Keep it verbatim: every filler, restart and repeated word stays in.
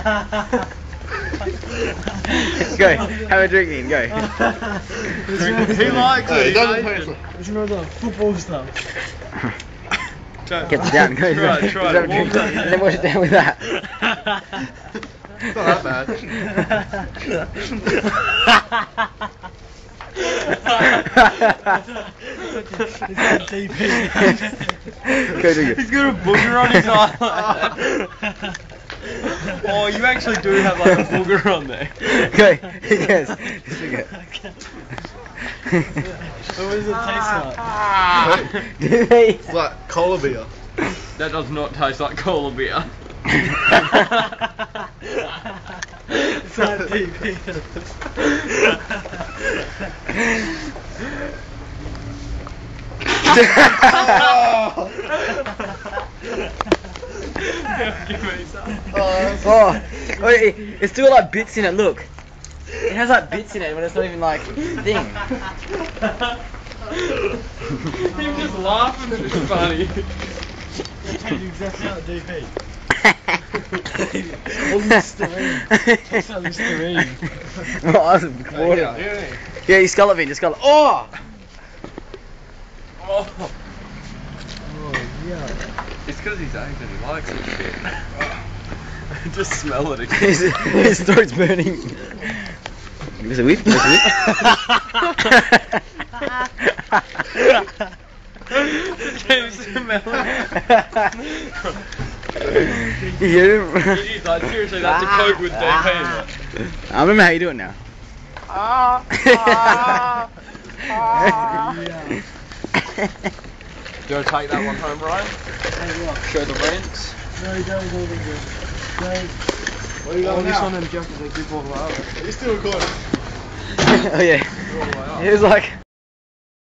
Go, have a drink, Ian, go. He likes it, he doesn't taste it. It's not the football stuff. Get it down, go. Try it, try it. And then wash it down with that. It's not that It's D P. Go do it. He's got a booger on his eye. Oh, you actually do have like a booger on there. Go, yes. Just drink it. What does it taste like? Do they? It's like cola beer. That does not taste like cola beer. It's not D P. Oh, oh it, it's still like bits in it, look. It has like bits in it when it's not even like thing. Him just laughing at it's funny. That's exactly like D P. Listerine. Tastes like Listerine. Oh, awesome. Water. Yeah, yeah. Yeah, you scull it, Vin, just scull it. Oh! Oh. Oh, yeah. It's because he's Asian, he likes it shit. Just smell it again. his, his throat's burning. Was it weird? Was it weird? James smelling. You hear him? He's like, seriously, that's a coke with D P in it. I remember how you do it now. Yeah. Do you want to take that one home, Ryan? Show the rents. No, don't go to the Go. What are you going now? On them jackets, they keep all the way up. Are you still recording? Oh yeah. He was like...